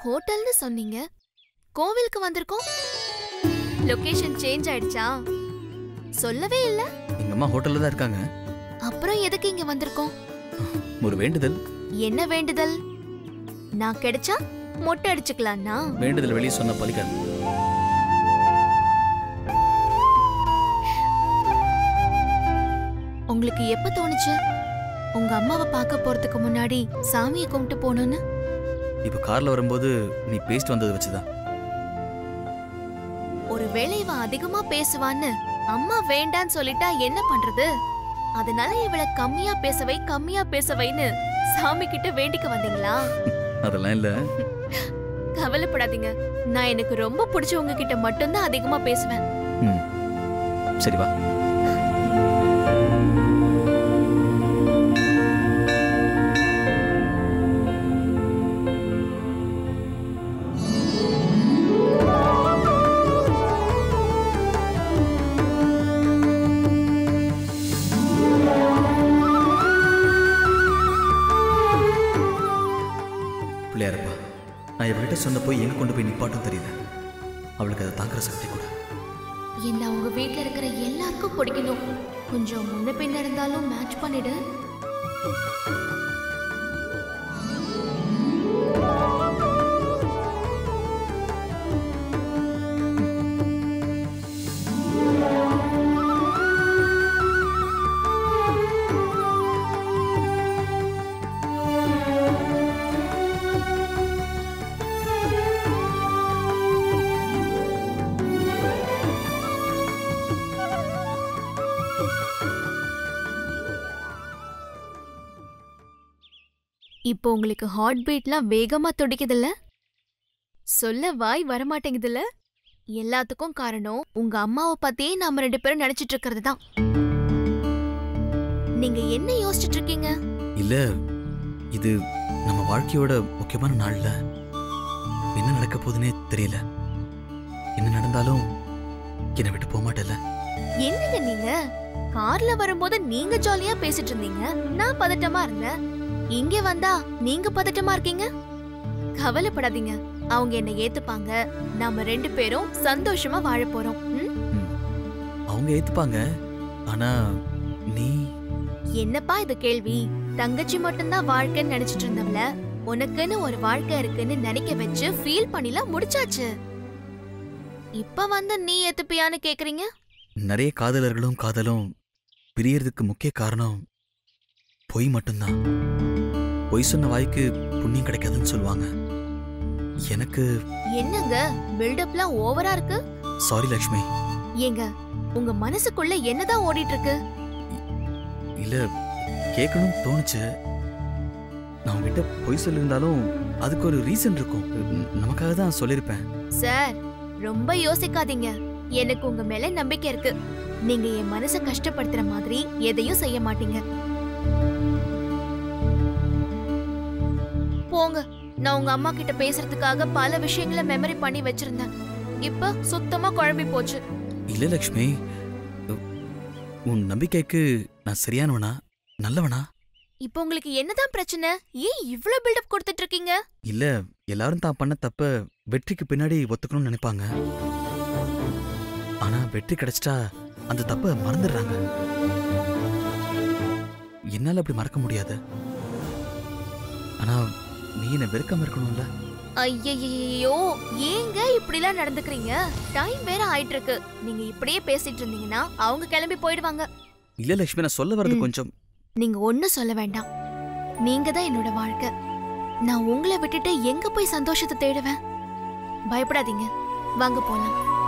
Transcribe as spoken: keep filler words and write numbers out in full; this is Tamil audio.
ஹோட்டல்னு சொன்னீங்க, கோவிலுக்கு வந்திருக்கோம். லொகேஷன் சேஞ்ச் ஆயிடுச்சா? சொல்லவே இல்ல. எங்க அம்மா ஹோட்டல்ல தான் இருக்காங்க. அப்புறம் எதுக்கு இங்க வந்திருக்கோம்? ஒரு வேண்டுதல். என்ன வேண்டுதல்? நான் கிடைச்சா மொட்டை அடிச்சுக்கலாம்னா? வேண்டுதல் வெளியே சொன்ன பலிக்காது. உங்களுக்கு எப்ப தோணுச்சு உங்க அம்மாவை பார்க்க போறதுக்கு முன்னாடி சாமியை கும்பிட்டு போகணும்னு? இப்ப கார்ல வரும்போது நீ பேசிட்டு வந்ததை வச்சுதான். ஒருவேளை இவ அதிகமா பேசுவான்னு அம்மா வேண்டான்னு சொல்லிட்டா என்ன பண்றது? அதனால இவளை கம்மியா பேசவை கம்மியா பேசவைன்னு சாமி கிட்ட வேண்டிக்க வந்தீங்களா? அதெல்லாம் இல்ல. கவலைப்படாதீங்க, நான் எனக்கு ரொம்ப பிடிச்சவங்க கிட்ட மட்டும்தான் அதிகமா பேசுவேன். சரி வா. பிள்ளையாரப்பா, நான் இவகிட்ட சொன்ன போய் எங்க கொண்டு போய் நிப்பாட்டும் தெரியல. அவளுக்கு அதை தாங்குற சக்தி கூட. என்ன உங்க வீட்டுல இருக்கிற எல்லாருக்கும் பிடிக்கணும். கொஞ்சம் முன்ன பின்ன இருந்தாலும் மேட்ச் பண்ணிடு. இப்போ உங்களுக்கு ஹார்ட் பீட்லாம் வேகமா துடிக்குதுல்ல? சொல்ல வாய் வரமாட்டேங்குதுல்ல? எல்லாத்துக்கும் காரணம் உங்க அம்மாவை பத்தியே நாம ரெண்டு பேரும் நினைச்சிட்டு இருக்கிறது தான். நீங்க என்ன யோசிச்சுட்டு இருக்கீங்க? இல்ல, இது நம்ம வாழ்க்கையோட முக்கியமான நாள்ல என்ன நடக்க போகுதுன்னே தெரியல. என்ன நடந்தாலும் என்னை விட்டு போக மாட்டேல. என்னங்க நீங்க கார்ல வரும்போது நீங்க ஜாலியா பேசிட்டு இருந்தீங்க, நான் பதட்டமா இருந்தேன். இங்க வந்தா நீங்க பதட்டமா இருக்கீங்க. கவலைப்படாதீங்க, அவங்க என்ன ஏத்துப்பாங்க. நாம ரெண்டு பேரும் சந்தோஷமா வாழ போறோம். அவங்க ஏத்துப்பாங்க. ஆனா நீ என்னப்பா இது கேள்வி? தங்கச்சி மட்டும்தான் வாழ்க்கைன்னு நினைச்சிட்டு இருந்தவள உனக்குன்னு ஒரு வாழ்க்கை இருக்குன்னு நினைக்க வச்சு ஃபீல் பண்ணிலாம் முடிச்சாச்சு. இப்ப வந்து நீ ஏத்துப்பியான்னு கேக்குறீங்க? நிறைய காதலர்களும் காதலும் பிரியறதுக்கு முக்கிய காரணம் பொய் மட்டும்தான். பொய் சொன்ன வாய்க்கு புண்ணியம் கிடைக்காதுன்னு சொல்லுவாங்க. எனக்கு என்னங்க பில்டப்லாம் ஓவரா இருக்கு? சாரி லக்ஷ்மி. ஏங்க உங்க மனசுக்குள்ள என்னதான் ஓடிட்டு இருக்கு? இல்ல, கேட்கணும் தோணுச்சு. நான் உங்ககிட்ட பொய் சொல்லியிருந்தாலும் அதுக்கு ஒரு ரீசன் இருக்கும். நமக்காக தான் சொல்லியிருப்பேன். சார் ரொம்ப யோசிக்காதீங்க, எனக்கு உங்க மேல நம்பிக்கை இருக்கு. நீங்க என் மனசை கஷ்டப்படுத்துற மாதிரி எதையும் செய்ய மாட்டீங்க. போங்க, நான் உங்க அம்மா கிட்ட பேசுறதுக்காக பல விஷயங்களை மெமரி பண்ணி வச்சிருந்தேன். இப்ப சுத்தமா குழம்பி போச்சு. இல்ல லக்ஷ்மி, உன் நம்பிக்கைக்கு நான் சரியானவனா நல்லவனா? இப்ப உங்களுக்கு என்னதான் பிரச்சனை? ஏன் இவ்ளோ பில்டப் கொடுத்துட்டு இருக்கீங்க? இல்ல, எல்லாரும் தான் பண்ண தப்ப வெற்றிக்கு பின்னாடி ஒத்துக்கணும்னு நினைப்பாங்க. ஆனா வெற்றி கிடைச்சிட்டா அந்த தப்ப மறந்துடுறாங்க. என்னால அப்படி மறக்க முடியாது. ஆனா நீ என்ன வெறுக்காம இருக்கணும்ல? ஐயோ, ஏங்க இப்படிலாம் நடந்துக்கிறீங்க? டைம் வேற ஆயிட்டு இருக்கு. நீங்க இப்படியே பேசிட்டு இருந்தீங்கன்னா அவங்க கிளம்பி போயிடுவாங்க. இல்ல லட்சுமி, நான் சொல்ல வர்றது கொஞ்சம். நீங்க ஒன்னும் சொல்ல வேண்டாம். நீங்க தான் என்னோட வாழ்க்கை. நான் உங்களை விட்டுட்டு எங்க போய் சந்தோஷத்தை தேடுவேன்? பயப்படாதீங்க, வாங்க போலாம்.